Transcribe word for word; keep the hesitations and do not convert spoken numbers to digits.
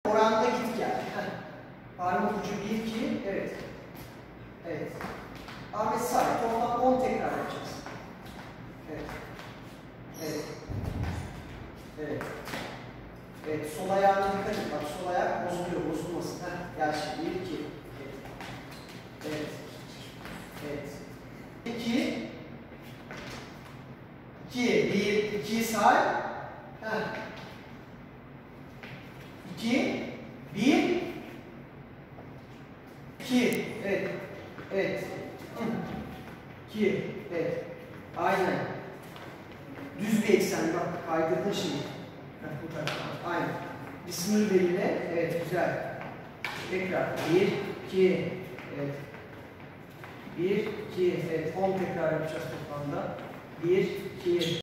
Oranda git gel. Parmak ucu bir, iki, evet. Evet. Ahmet say. Toplam on tekrar yapacağız. Evet. Evet. Evet. Evet. Sol ayağına dikkat et. Bak sol ayak bozuluyor. Bozulmasın. Heh. Gel şimdi. Bir, iki. Evet. Evet. Evet. İki. İki. Bir, iki say. Heh. İki. Bir. İki. Evet. Evet. İki. Evet. Aynen. Düz bir eksen. Bak kaydırdın şimdi. Bu tarafa. Aynen. Bir sınır belirle. Evet. Güzel. Tekrar. Bir. iki. Evet. Bir. iki. Evet. on tekrar yapacağız toplamda. Bir. iki.